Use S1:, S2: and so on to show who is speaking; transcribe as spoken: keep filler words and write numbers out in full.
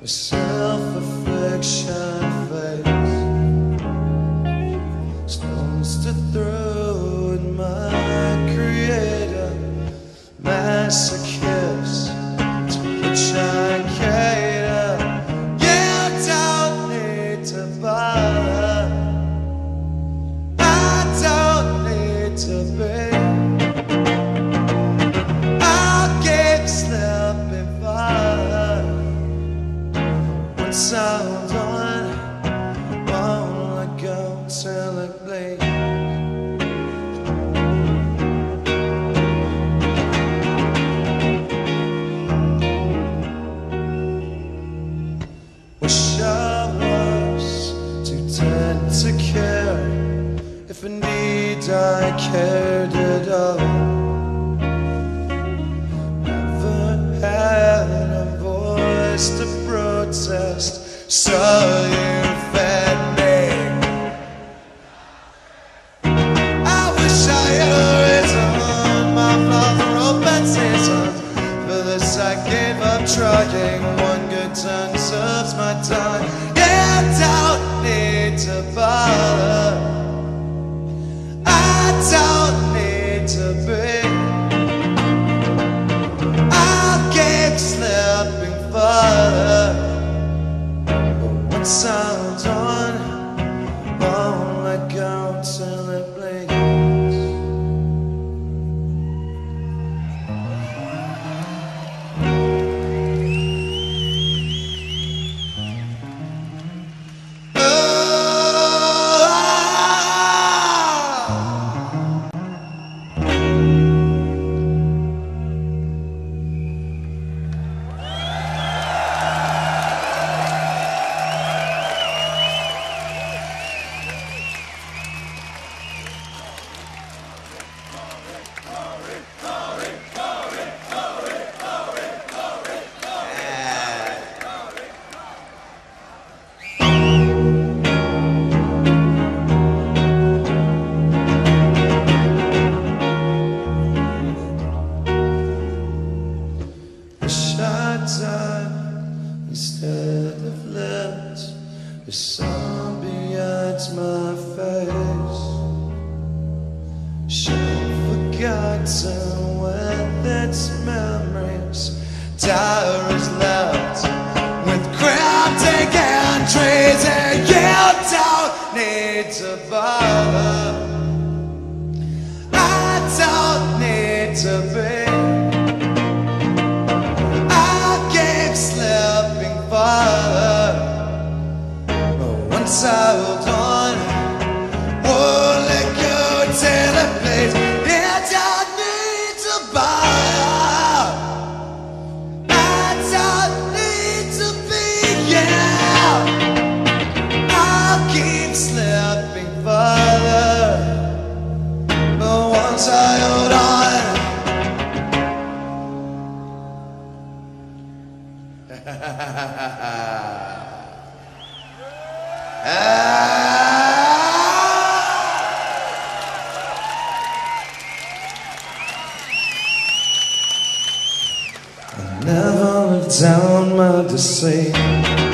S1: self-affliction face, stones to throw at my creator, masochist to which I cater. You don't need to bother, I don't need to be. I'll keep slipping farther. Once I'm done, won't let go till it bleeds. Wish I was too dead to care, if indeed I cared at all. Never had a voice to protest, so you fed me. I wish I had risen my father open season. For this I gave up trying, one good turn serves my time. You don't need to bother, I don't need to be. I'll keep slipping farther. Once I'm done, won't let go till it bleeds. Instead of lived, the sun behind my face, show forgotten with its memories, diaries left with cryptic entries. And you don't need to bother, I don't need to be. Once I hold on, won't let go till it bleeds. You don't need to bother, I don't need to be. Yeah, I'll keep slipping farther, but once I hold on. I never lived down my deceit.